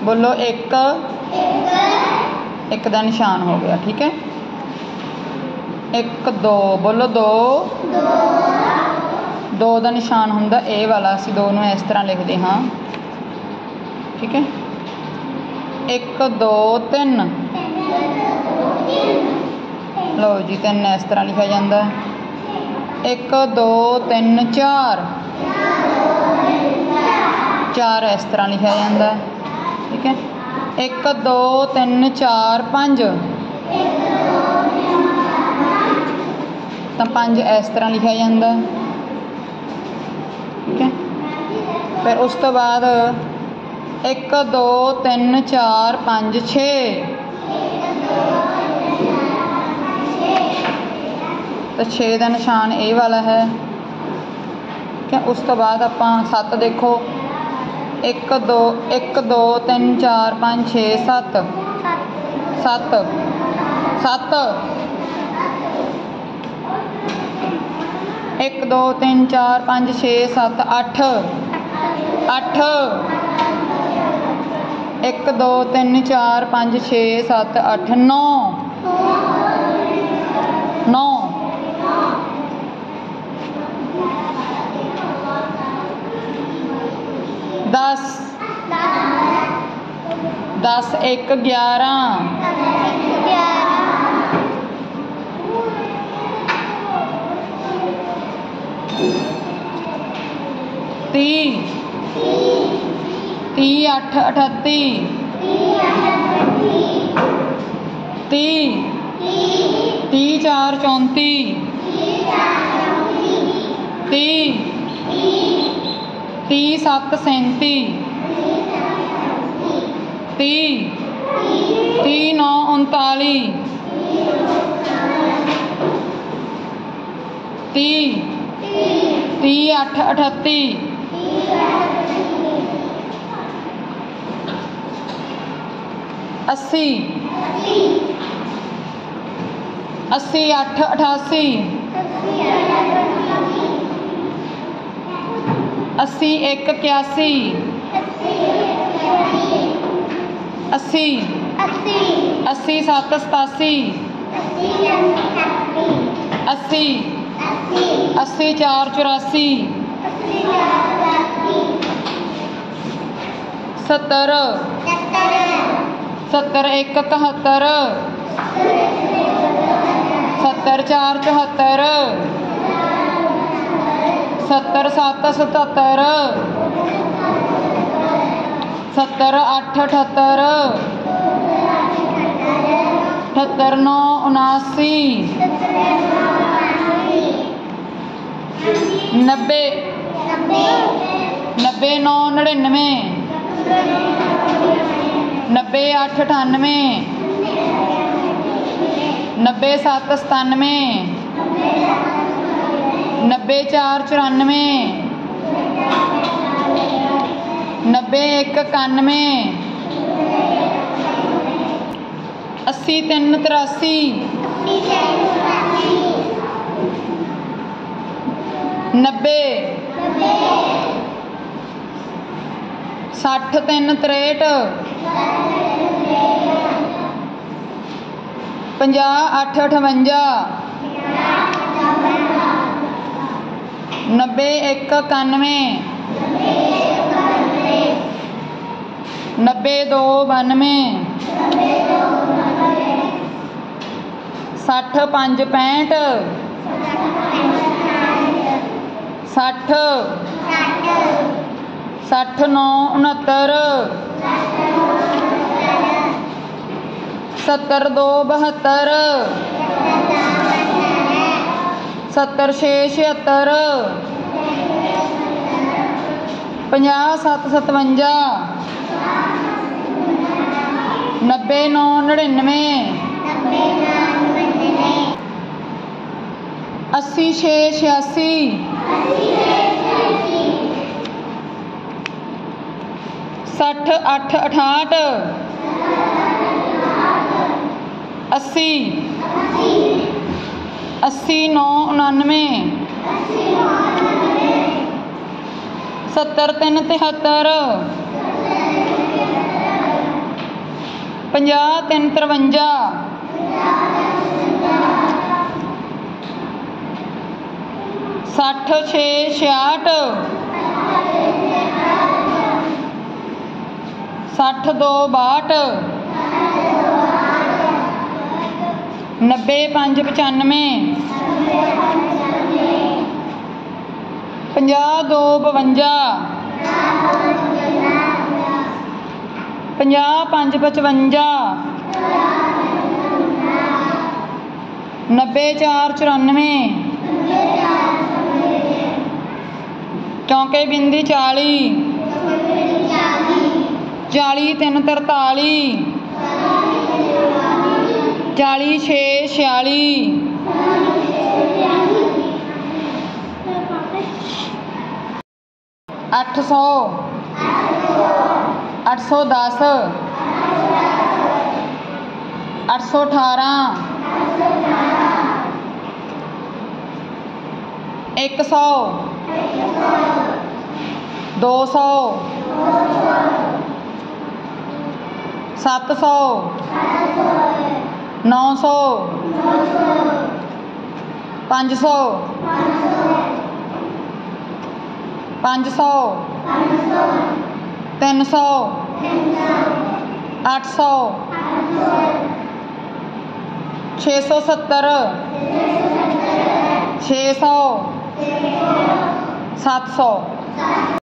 बोलो एक, एक का निशान हो गया, ठीक है। एक दो, बोलो दो, दो का निशान होंदा ए वाला, असीं दो नूं इस तरह लिखते हाँ, ठीक है। एक दो तीन, लो जी तीन इस तरह लिखा जाता है। एक दो तीन चार, चार इस तरह लिखा जाता है, ठीक है। एक दो तीन चार पाँच, तो पाँच इस तरह लिखा जाता है, ठीक है। फिर उस तो बाद एक दो तीन चार पाँच छे, तो छे का निशान ए वाला है, ठीक है। उस तो बाद आपां सत्त देखो, एक दो तीन चार पाँच छे सत्त, सत्त सत्त, एक दो तीन चार पाँच छे सत्त अठ, अठ, एक दो तीन चार पाँच छे सत्त अठ नौ, नौ, दस, दस एक ग्यारह, ती, ती अठ अठत्ती, ती, ती चार चौंती, ती, ती सत्त सैंती, ती, ती नौ उनताली, ती, ती अठ अठत्ती, अस्सी, अस्सी अठ अठासी, अस्सी एक इक्यासी, अस्सी, अस्सी सत्त सतासी, अस्सी, अस्सी चार चौरासी, सत्तर, सत्तर एक इकहत्तर, सत्तर चार चौहत्तर, सत्तर सत्त सतहत्तर, सत्तर अठ अठहत्तर, अठहत्तर नौ उनासी, नब्बे, नब्बे नौ नड़िनवे, नब्बे अठ अठानवे, नब्बे सत्त सतानवे, नब्बे चार चौरानवे, नब्बे एक इक्यानवे, अस्सी तीन तिरासी, नब्बे, सठ तीन 63, 50 8 58, 90 1 91, 90 2 92, 60 5 65, 60 60 9 69, 70 2 72, 70 6 76, 50 7 57, 90 9 99, 80 6 86, 60 8 68, 80 80 9 99, 70 3 73, 50 3 53, 60 6 66, 60 2 62, 90 5 95, 50 2 52, 50 5 55, 90 4 94, चौंके बिंदी 40, 40 3 43, 40 6 46, 800, 810, 818, 100, 200, 700, 900, 500, 500, 300, 800, 670, 600, 700।